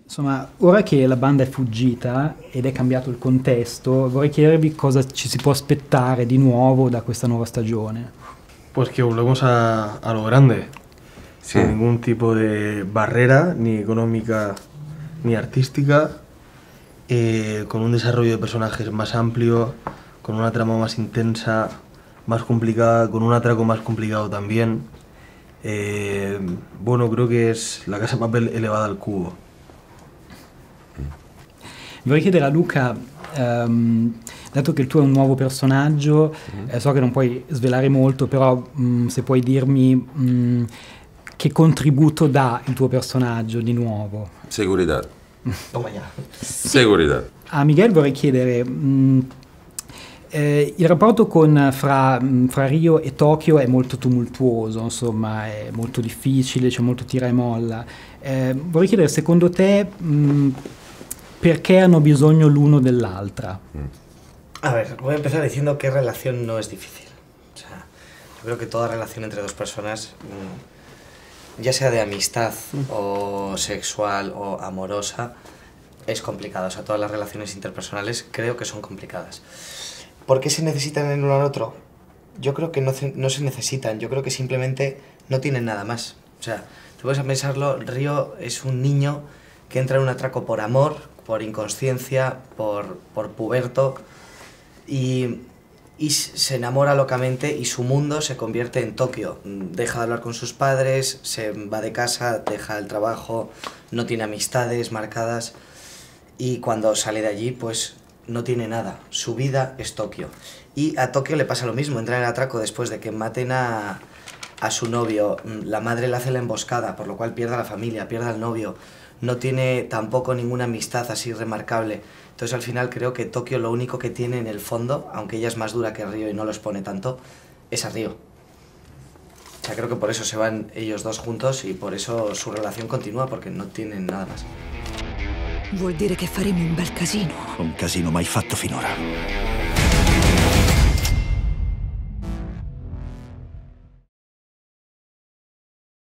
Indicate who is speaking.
Speaker 1: Insomma, ora che la banda è fuggita ed è cambiato il contesto, vorrei chiedervi cosa ci si può aspettare di nuovo da questa nuova stagione.
Speaker 2: Pues que volvemos a lo grande,
Speaker 3: Sí.
Speaker 2: sin ningún tipo de barrera, ni económica ni artística, con un desarrollo de personajes más amplio, con una trama más intensa, más complicada, con un atraco más complicado también. Bueno, creo que es La Casa de Papel elevada al cubo.
Speaker 1: Vorrei chiedere a Luca, dato che il tuo è un nuovo personaggio, so che non puoi svelare molto, però se puoi dirmi che contributo dà il tuo personaggio di nuovo.
Speaker 3: Seguridad.
Speaker 2: Toma ya.
Speaker 3: Seguridad.
Speaker 1: A Miguel vorrei chiedere, il rapporto fra Rio e Tokyo è molto tumultuoso, insomma, è molto difficile, c'è molto tira e molla. Vorrei chiedere, secondo te, perché hanno bisogno l'uno dell'altra?
Speaker 4: A ver, voy a empezar diciendo que relación no es difícil. O sea, yo creo que toda relación entre dos personas, ya sea de amistad o sexual o amorosa, es complicada. O sea, todas las relaciones interpersonales creo que son complicadas. ¿Por qué se necesitan el uno al otro? Yo creo que no se necesitan, yo creo que simplemente no tienen nada más. O sea, te puedes a pensarlo, Río es un niño que entra en un atraco por amor, por inconsciencia, por puberto, y se enamora locamente y su mundo se convierte en Tokio. Deja de hablar con sus padres, se va de casa, deja el trabajo, no tiene amistades marcadas, y cuando sale de allí pues no tiene nada, su vida es Tokio. Y a Tokio le pasa lo mismo, entra en el atraco después de que maten a su novio, la madre le hace la emboscada, por lo cual pierde a la familia, pierde al novio, no tiene tampoco ninguna amistad así remarcable. Entonces al final creo que Tokio lo único que tiene en el fondo, aunque ella es más dura que Río y no lo expone tanto, es a Río. O sea, creo que por eso se van ellos dos juntos y por eso su relación continúa, porque no tienen nada más.
Speaker 5: Vuol dire che faremo un bel casino.
Speaker 6: Un casino mai fatto finora.